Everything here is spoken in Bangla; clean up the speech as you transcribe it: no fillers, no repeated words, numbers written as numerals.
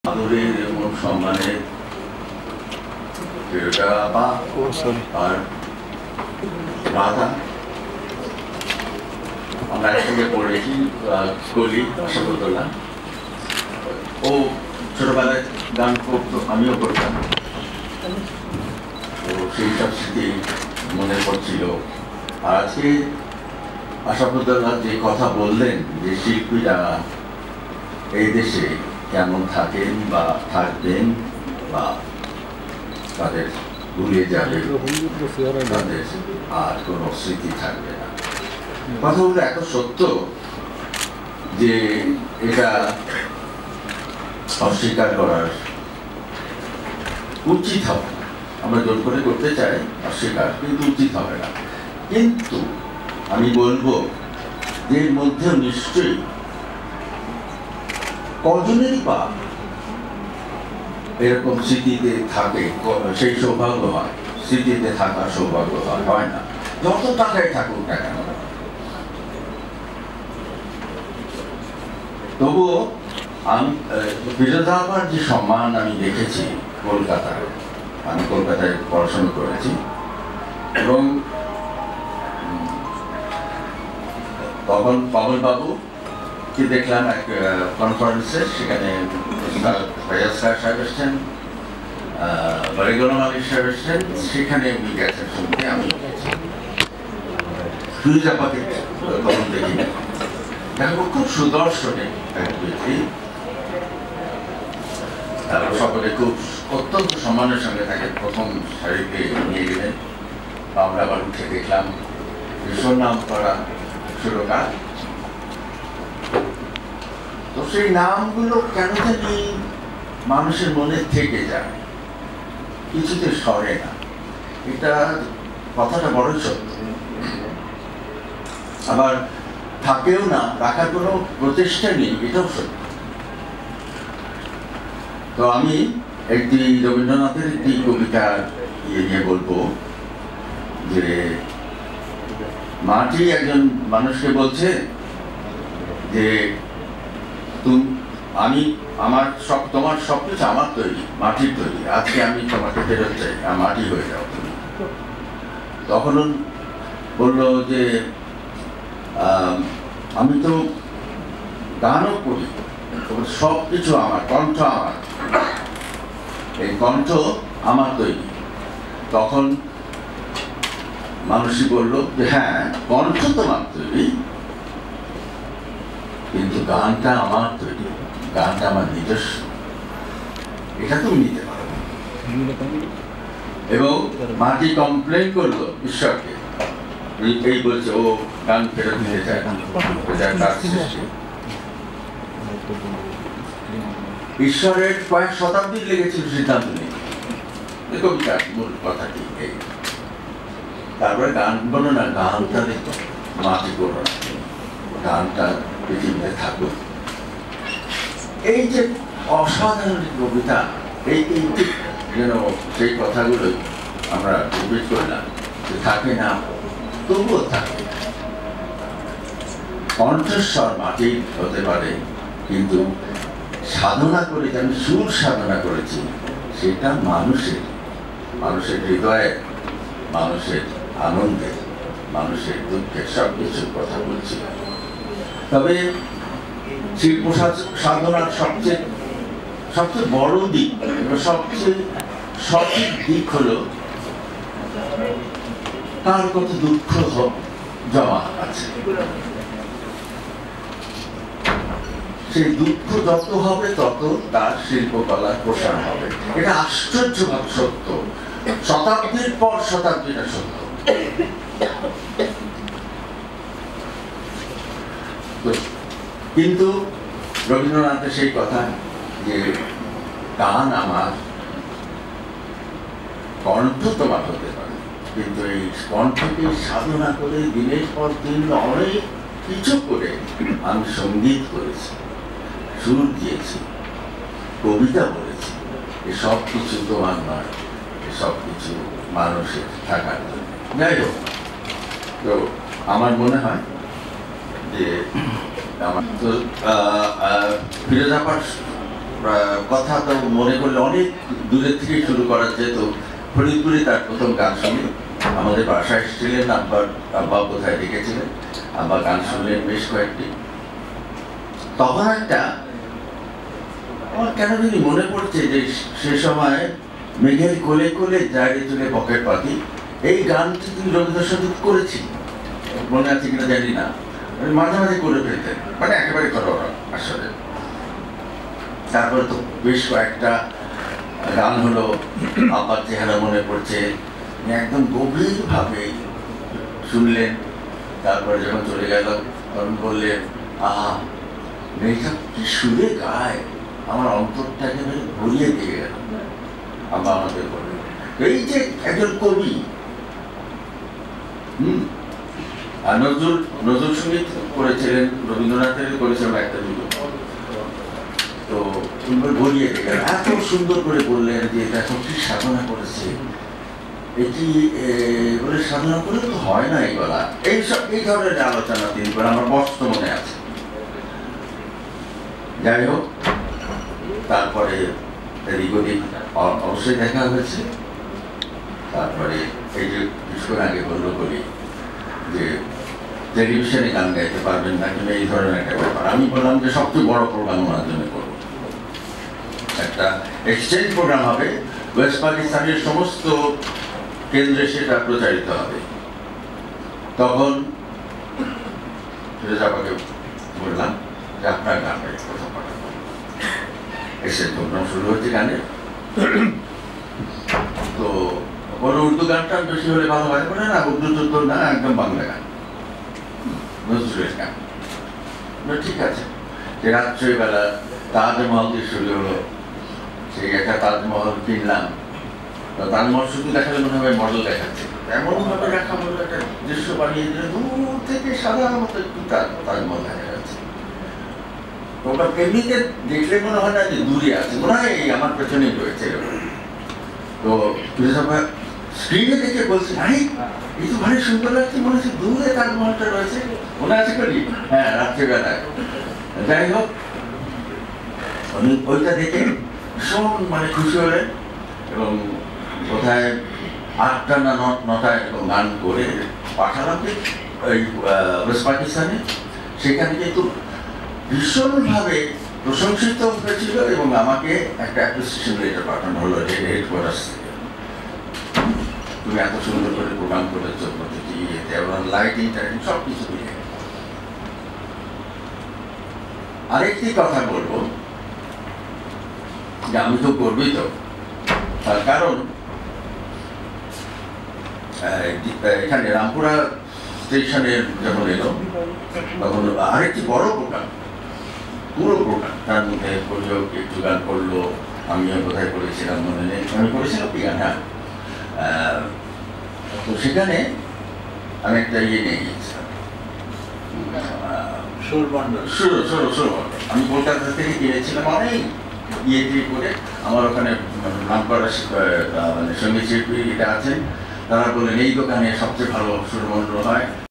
আদরের এবং সম্মানের ফেরোজা আপা আর রাধা, আমরা একসঙ্গে পড়েছি স্কুলি আসাফুদ্দৌল্লাহ। ও ছোটবেলায় গান করতো, আমিও করতাম। তো সেই সব স্মৃতি মনে পড়ছিল। আর আজকে আসাফুদ্দৌল্লাহ যে কথা বললেন যে শিল্পীরা এই দেশে কেমন থাকেন বা থাকবেন বা তাদের ভুলে যাবে, তাদের আর কোনো স্মৃতি থাকবে না, কথাগুলো এত সত্য যে এটা অস্বীকার করার উচিত হবে না। আমরা জোর করে করতে চাই অস্বীকার, কিন্তু উচিত হবে না। কিন্তু আমি বলবো যে এর মধ্যে নিশ্চয়ই কজনেরই বা এরকম স্মৃতিতে থাকে, সেই সৌভাগ্য হয়, স্মৃতিতে থাকার সৌভাগ্য হয় না, যত টাকায় থাকুক না কেন। তবুও আমি ফিরোজা আপার যে সম্মান আমি দেখেছি কলকাতায়, আমি কলকাতায় পড়াশোনা করেছি এবং তখন পবনবাবুকে দেখলাম এক কনফারেন্সে, সেখানে ফয়াজ সাহেব এসছেন, বারিগুলাম আলী সাহেব এসছেন, সেখানে উনি গেছেন শুনতে। আমি ফিরোজা আপাকে তখন দেখি, দেখো খুব সুদর্শন এক ব্যক্তি, তারা সকলে খুব অত্যন্ত সম্মানের সঙ্গে তাকে প্রথম সারিতে নিয়ে গেলেন। আমরা আবার উঠে দেখলাম ভীষণ নাম করা সুরকার। তো সেই নামগুলো কেন জানি মানুষের মনে থেকে যায়, কিছুতে সরে না। এটা কথাটা বড়ই সত্য। আবার থাকেও না, রাখার কোনো প্রচেষ্টা নেই, এটাও সত্য। তো আমি একটি রবীন্দ্রনাথের একটি কবিতার নিয়ে বলবো যে মাটি একজন মানুষকে বলছে যে তোমার সবকিছু আমার তৈরি, মাটির তৈরি, আজকে আমি তোমাকে ফেরত চাই, মাটি হয়ে যাও তুমি। তখন বললো যে আমি তো গানও করি, সব কিছু আমার, কণ্ঠ আমার, এই কণ্ঠ আমার তৈরি। তখন মানুষই বললো যে হ্যাঁ, কণ্ঠ তোমার তৈরি, কিন্তু গানটা আমার তৈরি, গানটা আমার নিজস্ব, এটা তুমি নিতে পারো। এবং মাটি কমপ্লেন করলো ঈশ্বরকে, এই বলছে ও গান ফেরত নিতে চায় না, ঈশ্বরের কয়েক শতাব্দী লেগেছিল সিদ্ধান্ত নিতে। কবিতার মূল কথাটি এই। তারপরে গান বলো না, গানটা দেখো, মাটি করো না, গানটা পৃথিবীতে থাকুক। এই যে অসাধারণ কবিতা, এই যেন সেই কথাগুলোই আমরা রিপিট করলাম, যে থাকে না তবুও থাকে। কণ্ঠস্বর মাটির হতে পারে, কিন্তু সাধনা করে যে আমি সুর সাধনা করেছি, সেটা মানুষের হৃদয়ে, মানুষের আনন্দে, মানুষের দুঃখে, সব কিছুর কথা বলছি। তবে শিল্প সাধনার সবচেয়ে বড় দিক, সবচেয়ে সঠিক দিক হলো তার কত দুঃখ জমা আছে। সেই দুঃখ যত হবে তত তার শিল্পকলার প্রসার হবে। এটা আশ্চর্যভাবে সত্য, শতাব্দীর পর শতাব্দীটা সত্য। কিন্তু রবীন্দ্রনাথের সেই কথা যে গান আমার, কণ্ঠ তোমার হতে পারে, কিন্তু এই কণ্ঠকে সাধনা করে দিনের পর দিন অনেক কিছু করে আমি সঙ্গীত করেছি, সুর দিয়েছি, কবিতা বলেছি। এসব কিছু তোমার নয়, এসব কিছু মানুষের থাকার জন্য। যাই হোক, তো আমার মনে হয় যে আমার তো ফিরোজা আপার কথা তো মনে করলে অনেক দূরের থেকেই শুরু করা যেত। ফরিদপুরে তার প্রথম গান শুনি, আমাদের বাসায় এসেছিলেন, আব্বা কোথায় ডেকেছিলেন, আব্বা গান শুনলেন বেশ কয়েকটি। তখন একটা আমার কেন জানি মনে পড়ছে যে সে সময় মেঘের কোলে কোলে জায়গায় চলে পকেট পাখি, এই গানটি তিনি রবীন্দ্রসঙ্গীত করেছি, মনে আছে কিনা জানি না, মাঝে মাঝে করে ফেলতেন, মানে একেবারে করো আসলে। তারপরে তো বেশ কয়েকটা গান হলো, আব্বার চেহারা মনে পড়ছে, একদম গভীরভাবে শুনলেন। তারপরে যখন চলে গেল তখন বললেন, আহা মেয়েটা কি সুরে গায়, আমার অন্তরটাকে ভরিয়ে দিয়ে গেল। আব্বা আমাদের বললেন এই যে একজন কবি। আর নজরুল সঙ্গীত করেছিলেন, রবীন্দ্রনাথের করেছিলেন একটা দুটো, তো ভরিয়ে দিয়ে গেল। এত সুন্দর করে বললেন যে এটা এখন কি সাধনা করেছে, এটি বলে সাধনা করে তো হয় না, এই বলা এইসব এই ধরনের আলোচনা তিনি করে আমার বস্ত মনে আছে। যাই হোক, তারপরে দীর্ঘদিন অবশ্যই দেখা হয়েছে। তারপরে এই যে কিছুক্ষণ আগে বললো বলি যে টেলিভিশনে গান গাইতে পারবেন না, কিন্তু এই ধরনের একটা ব্যাপার। আমি বললাম যে সবচেয়ে বড় প্রোগ্রাম ওনার জন্য করবো, একটা এক্সচেঞ্জ প্রোগ্রাম হবে, ওয়েস্ট পাকিস্তানের সমস্ত কেন্দ্রে সেটা প্রচারিত হবে। তখন ফিরোজাবাকে বললাম যে আপনার গান গাইতে কথা পাঠাবো। এক্সচেঞ্জ প্রোগ্রাম শুরু হচ্ছে গানের। তো কোনো উর্দু গানটা বেশি হলে ভালো হয়, বলে না উর্দু যুদ্ধ না, একদম বাংলা গান, নজরুলের গান। ঠিক আছে। যে রাত্রিবেলা তাজমহল দিয়ে শুরু হলো, সেই একটা তাজমহল কিনলাম। তাজমহল শুধু দেখালে মনে হবে মডেল দেখাচ্ছে, এমন ভাবে রাখা হলো একটা দৃশ্য বানিয়ে দিলে দূর থেকে সাদা মতো একটু তাজমহল দেখা যাচ্ছে। ওটা এমনিতে দেখলে মনে হয় না যে দূরে আছে, মনে হয় এই আমার পেছনেই রয়েছে। তো স্ক্রিনে দেখে বলছে, ভাই এই তো ভারী সুন্দর লাগছে, মনে হচ্ছে দূরে তাজমহলটা রয়েছে, মনে আছে করি? হ্যাঁ, রাত্রিবেলায়। যাই হোক, উনি ওইটা দেখে ভীষণ মানে খুশি হলেন এবং কোথায় 8টা না 9টায় গান করে পাঠালাম ওই ওয়েস্ট পাকিস্তানে। সেখানে কিন্তু ভীষণভাবে প্রশংসিত হয়েছিল এবং আমাকে একটা অ্যাপ্রিসিয়েশন লেটার পাঠানো হলো হেডকোয়ার্টার্স থেকে। তুমি এত সুন্দর করে প্রোগ্রাম করেছো, প্রতিটি ইয়েতে এবং লাইটিং টাইটিং সব কিছু মিলে। আরেকটি কথা বলবো যে আমি তো গর্বিত, তার কারণ এখানে রামপুরা স্টেশনের যখন এলো তখন আরেকটি বড় প্রোগ্রাম, পুরো প্রোগ্রাম, তার মধ্যে পরিযোগ একটু গান করলো, আমিও কোথায় করেছিলাম মনে নেই, আমি করেছিলাম কি গান। হ্যাঁ, তো সেখানে আমি একটা ইয়ে নিয়ে গিয়েছিলাম, আমি কলকাতা থেকে কিনেছিলাম অনেক ইয়ে করে। আমার ওখানে নাম করা মানে সঙ্গীত শিল্পী এটা আছেন, তারা বললেন এই দোকানে সবচেয়ে ভালো সুরমন্ডল হয়।